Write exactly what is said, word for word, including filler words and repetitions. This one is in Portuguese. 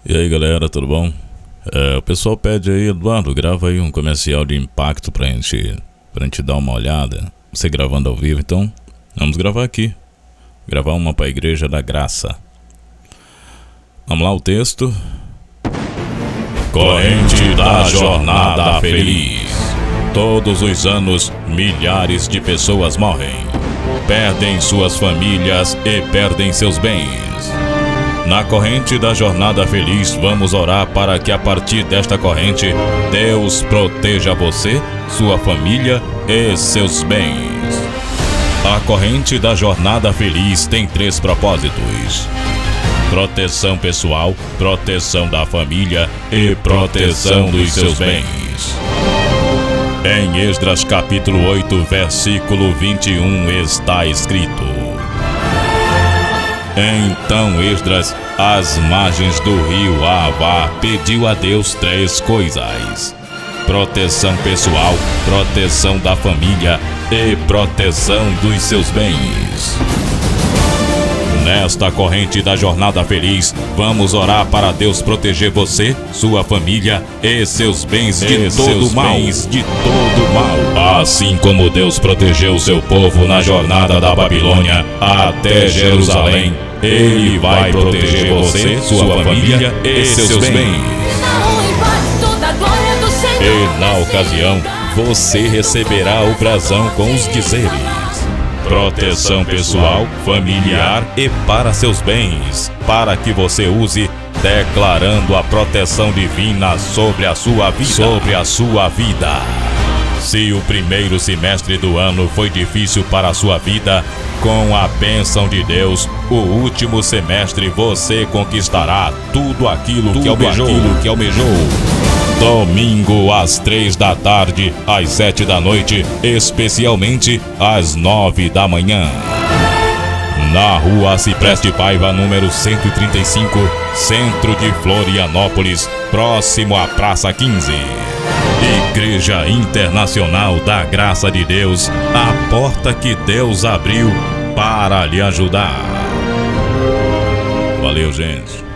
E aí galera, tudo bom? É, o pessoal pede aí, Eduardo, grava aí um comercial de impacto pra gente, pra gente dar uma olhada. Você gravando ao vivo, então vamos gravar aqui. Gravar uma pra Igreja da Graça. Vamos lá, o texto. Corrente da Jornada Feliz. Todos os anos, milhares de pessoas morrem, perdem suas famílias e perdem seus bens. Na corrente da Jornada Feliz, vamos orar para que a partir desta corrente, Deus proteja você, sua família e seus bens. A corrente da Jornada Feliz tem três propósitos: proteção pessoal, proteção da família e proteção dos seus bens. Em Esdras capítulo oito, versículo vinte e um está escrito: Então Esdras, às margens do rio Ahava, pediu a Deus três coisas: proteção pessoal, proteção da família e proteção dos seus bens. Nesta corrente da Jornada Feliz, vamos orar para Deus proteger você, sua família e seus bens de todo mal. de todo mal. Assim como Deus protegeu seu povo na jornada da Babilônia até Jerusalém, Ele vai proteger você, sua família e seus bens. E na ocasião, você receberá o brasão com os dizeres: proteção pessoal, familiar e para seus bens, para que você use, declarando a proteção divina sobre a sua vida. Sobre a sua vida. Se o primeiro semestre do ano foi difícil para a sua vida, com a bênção de Deus, o último semestre você conquistará tudo aquilo, tudo que, almejou. aquilo que almejou. Domingo às três da tarde, às sete da noite, especialmente às nove da manhã. Na rua Cipreste Paiva, número cento e trinta e cinco, centro de Florianópolis, próximo à Praça quinze. Igreja Internacional da Graça de Deus, a porta que Deus abriu para lhe ajudar. Valeu, gente.